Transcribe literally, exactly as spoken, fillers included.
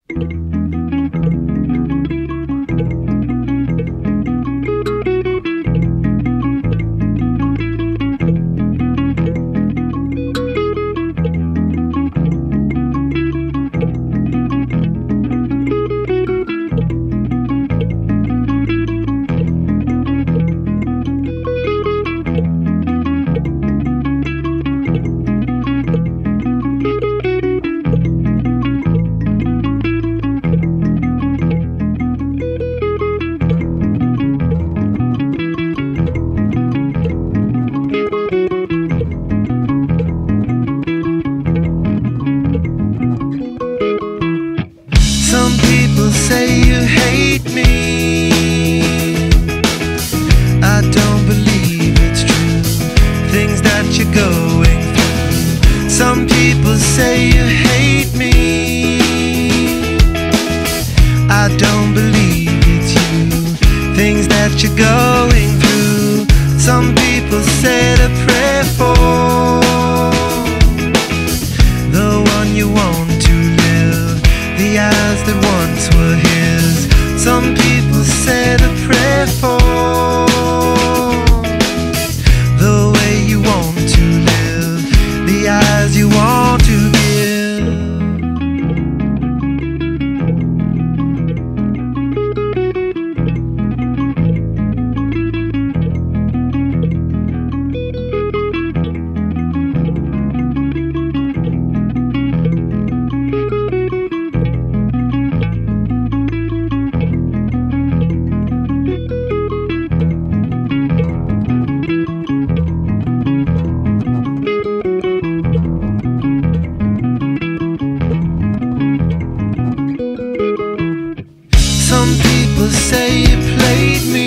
Some people say you hate me. I don't believe it's true, things that you're going through. Some people say you hate me. I don't believe it's you, things that you're going through. Some people say to pray for the one you want to live, the eyes that once were his. Some people say to pray for the way you want to live, the eyes you want to give. Some people say you played me.